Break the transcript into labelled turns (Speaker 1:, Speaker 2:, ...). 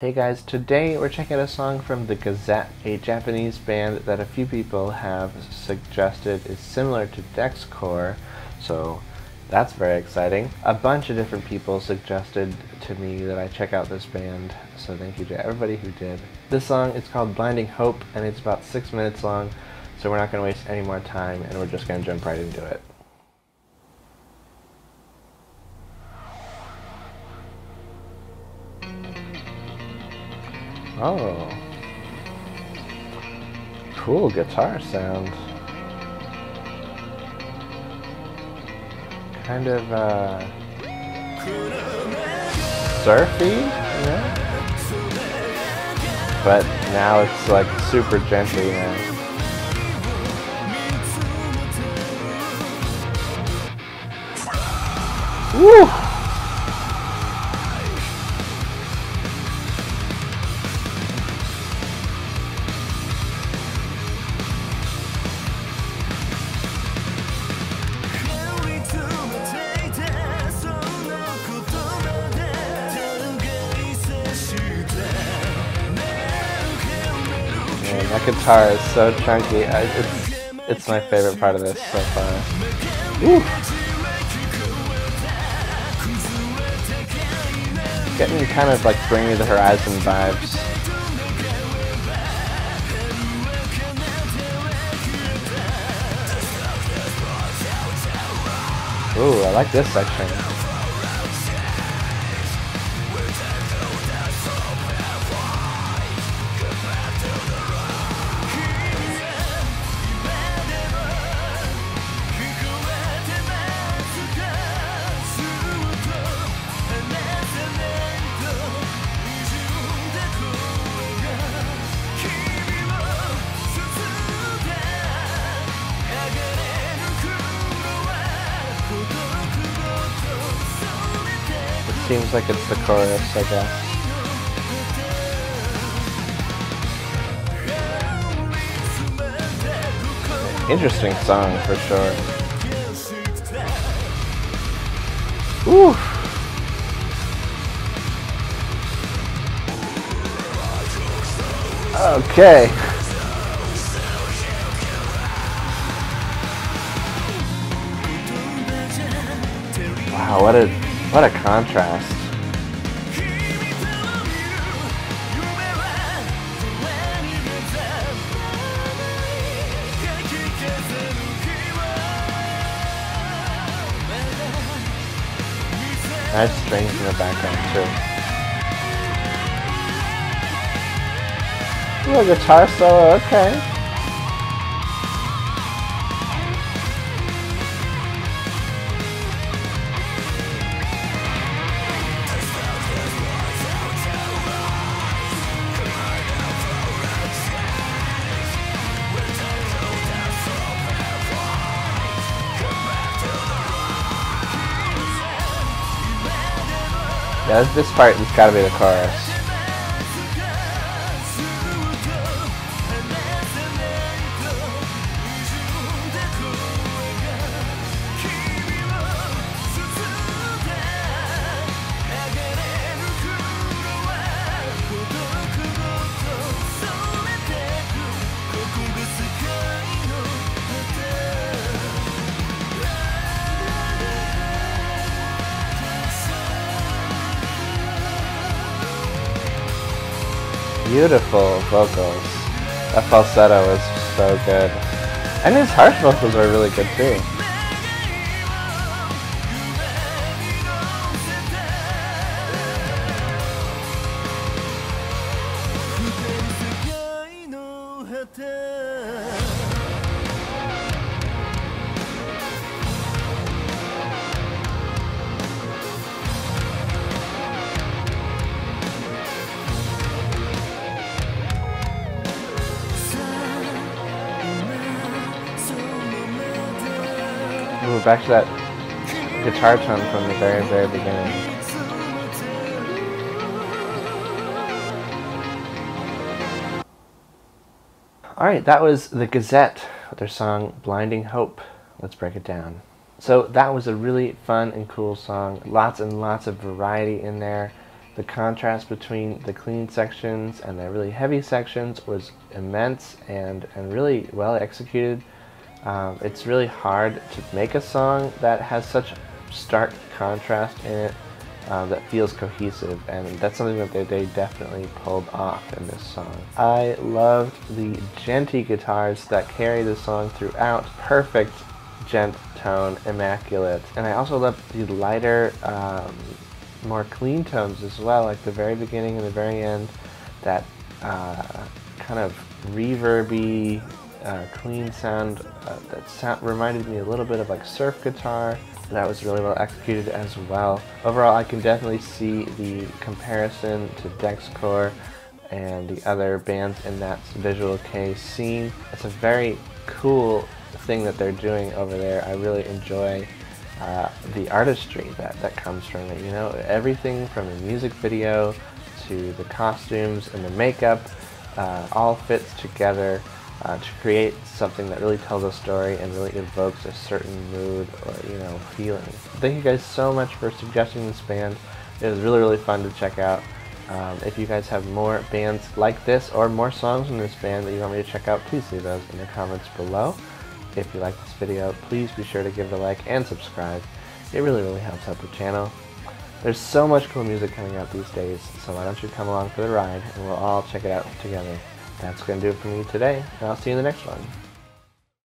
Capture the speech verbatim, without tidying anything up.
Speaker 1: Hey guys, today we're checking out a song from The Gazette, a Japanese band that a few people have suggested is similar to Dexcore, so that's very exciting. A bunch of different people suggested to me that I check out this band, so thank you to everybody who did. This song is called Blinding Hope, and it's about six minutes long, so we're not going to waste any more time, and we're just going to jump right into it. Oh, cool guitar sound. Kind of uh, surfy, you know? But now it's like super gently now. Woo! Man, that guitar is so chunky. I, it's it's my favorite part of this so far. Woo! Getting kind of like Bring Me the Horizon vibes. Ooh, I like this section. Seems like it's the chorus, I guess. Interesting song for sure. Woo! Okay. Wow, what a What a contrast. Nice strings in the background too. Ooh, a guitar solo, okay. Yeah, this part has got to be the chorus. Beautiful vocals. That falsetto is so good. And his harsh vocals are really good too. Ooh, back to that guitar tone from the very, very beginning. Alright, that was The Gazette with their song Blinding Hope. Let's break it down. So that was a really fun and cool song. Lots and lots of variety in there. The contrast between the clean sections and the really heavy sections was immense and, and really well executed. Um, it's really hard to make a song that has such stark contrast in it um, that feels cohesive, and that's something that they, they definitely pulled off in this song. I loved the djenty guitars that carry the song throughout. Perfect djent tone, immaculate. And I also loved the lighter, um, more clean tones as well, like the very beginning and the very end, that uh, kind of reverby, uh, clean sound uh, that sound reminded me a little bit of like surf guitar. That was really well executed as well. Overall, I can definitely see the comparison to Dexcore and the other bands in that Visual Kei scene. It's a very cool thing that they're doing over there. I really enjoy uh, the artistry that, that comes from it. You know, everything from the music video to the costumes and the makeup uh, all fits together uh, to create something that really tells a story and really evokes a certain mood or, you know, feeling. Thank you guys so much for suggesting this band. It was really, really fun to check out. Um, if you guys have more bands like this or more songs from this band that you want me to check out, please leave those in the comments below. If you like this video, please be sure to give it a like and subscribe. It really, really helps out the channel. There's so much cool music coming out these days, so why don't you come along for the ride and we'll all check it out together. That's going to do it for me today, and I'll see you in the next one.